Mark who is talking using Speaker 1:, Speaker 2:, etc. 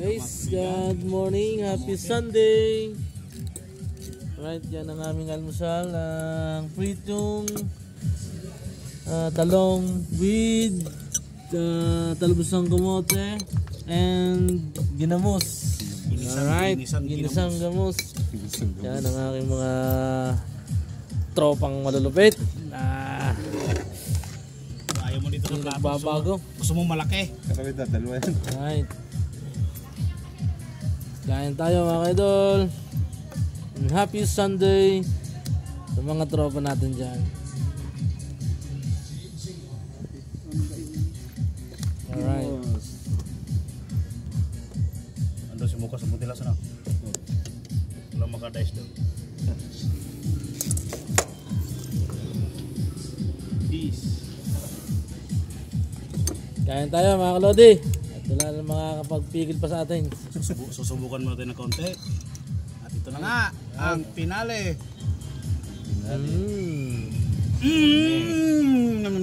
Speaker 1: Guys, good morning, happy Sunday. Right, yan ang aming almusal, ang pritong talong with talbosang kamote and ginamos. Alright, ginisang gamos. Yan ang aking mga tropang malulupit.
Speaker 2: Ayaw mo dito ng plato.
Speaker 1: Babago.
Speaker 2: Gusto mo malaki.
Speaker 3: Kakawit na, dalawa yan.
Speaker 1: Alright. Kain tayo mga idol. Happy Sunday sa mga tropa natin dyan. Alright.
Speaker 2: Ando si muka sa mutilas na. Wala makadais daw. Peace.
Speaker 1: Kain tayo mga kalodi. At wala na makakapagpigil pa sa atin.
Speaker 2: Susubukan mo natin ng konti. At ito na nga, ang pinale.
Speaker 1: Mm.
Speaker 2: Mmm!